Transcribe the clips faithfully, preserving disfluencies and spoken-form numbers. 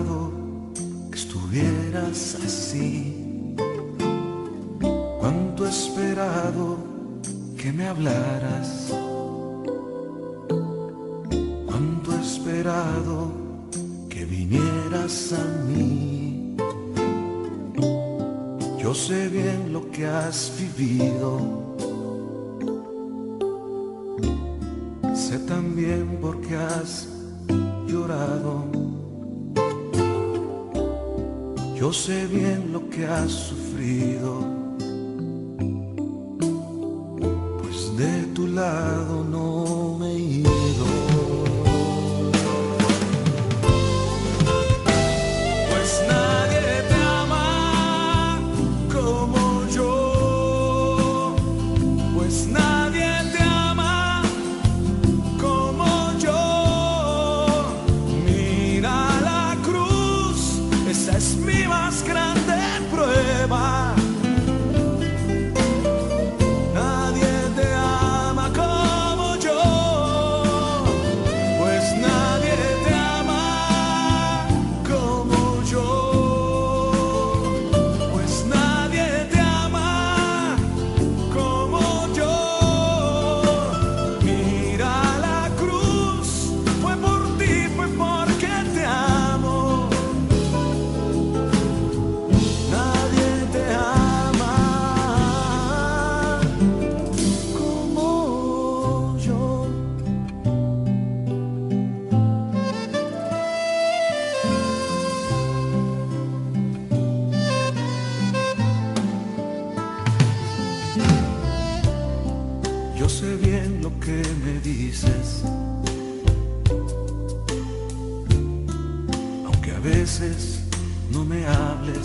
esperado que estuvieras así. Cuánto he esperado que me hablaras. Cuánto he esperado que vinieras a mí. Yo sé bien lo que has vivido. Sé también por qué has llorado. Yo sé bien lo que has sufrido, pues de tu lado no me he ido. Pues nadie te ama como yo, pues nadie te ama como yo. Mira la cruz, esa es mi más grande prueba. Nadie te ama como yo, pues nadie te ama como yo, pues nadie te ama como yo. Mira la cruz, fue por ti, fue porque te amo. Nadie te ama como yo. Yo sé bien lo que me dices, aunque a veces no me hables.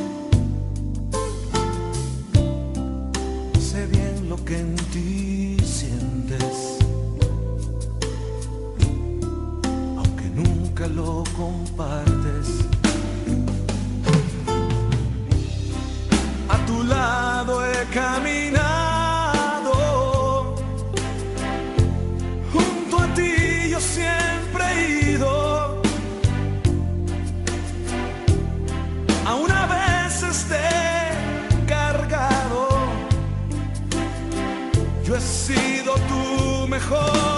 Sé bien lo que en ti sientes, aunque nunca lo compartes. A tu lado he caminado, junto a ti yo siempre he ido. Aún a veces te he cargado. Yo he sido tu mejor